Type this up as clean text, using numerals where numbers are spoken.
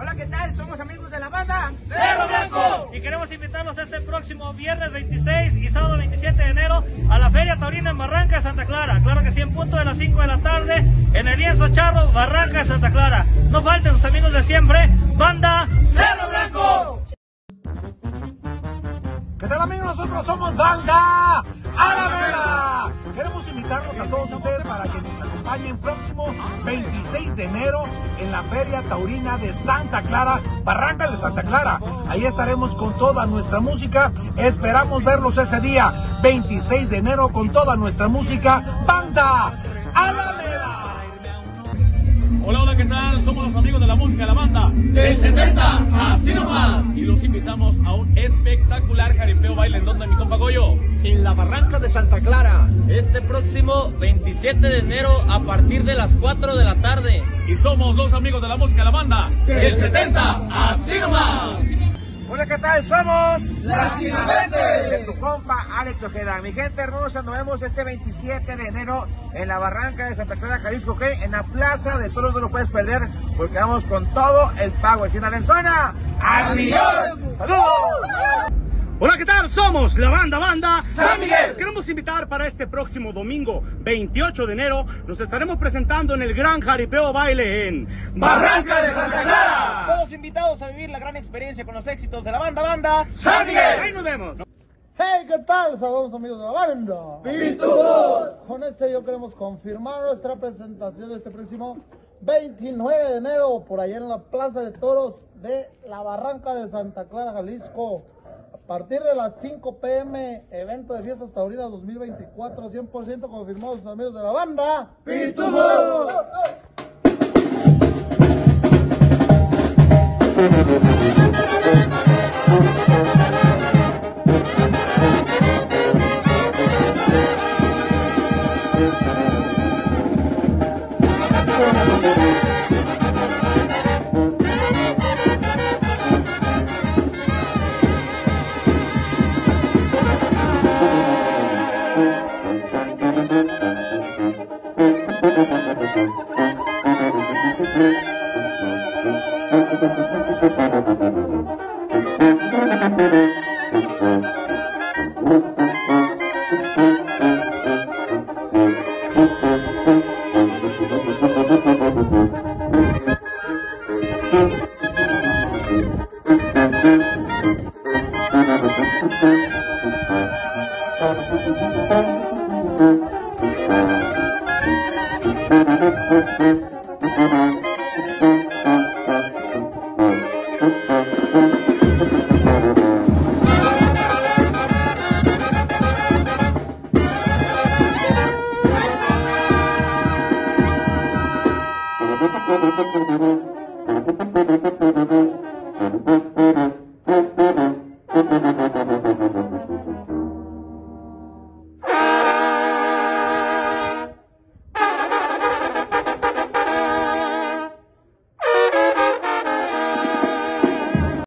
Hola, ¿qué tal? Somos amigos de la banda Cerro Blanco y queremos invitarlos este próximo viernes 26 y sábado 27 de enero a la Feria Taurina en Barranca de Santa Clara. Claro que sí, en punto de las 5 de la tarde en el lienzo charro, Barranca de Santa Clara. No falten sus amigos de siempre, banda Cerro Blanco. ¿Qué tal, amigos? Nosotros somos Banda Alameda. Queremos invitarlos a todos ustedes para que nos acompañen próximo 26 de enero en la Feria Taurina de Santa Clara, Barranca de Santa Clara. Ahí estaremos con toda nuestra música. Esperamos verlos ese día, 26 de enero, con toda nuestra música. Banda Alameda. Hola, hola, ¿qué tal? Somos los amigos de la música de la banda del 70, así nomás. Y los invitamos a un espectacular jaripeo baile. ¿En donde, mi compa Goyo? En la Barranca de Santa Clara. Este próximo 27 de enero a partir de las 4 de la tarde. Y somos los amigos de la música de la banda del 70, así nomás. Hola, ¿qué tal? Somos La Sinaloense. de tu compa Alex Ojeda. Mi gente hermosa, nos vemos este 27 de enero en la Barranca de Santa Clara, Jalisco, ¿ok? En la Plaza de Toros. No lo puedes perder porque vamos con todo el pago. ¡Sinalenzona al millón! ¡Saludos! Hola, ¿qué tal? Somos la banda San Miguel. Los queremos invitar para este próximo domingo 28 de enero. Nos estaremos presentando en el Gran Jaripeo Baile en Barranca de Santa Clara. Todos invitados a vivir la gran experiencia con los éxitos de la banda San Miguel. Ahí nos vemos. Hey, ¿qué tal? Saludos, amigos de la banda. ¡Pitufos! Con este yo queremos confirmar nuestra presentación este próximo 29 de enero por allá en la Plaza de Toros de la Barranca de Santa Clara, Jalisco. A partir de las 5 p.m. evento de fiestas taurinas 2024, 100% confirmados, sus amigos de la banda ¡Pitufos! ¡Pitufos!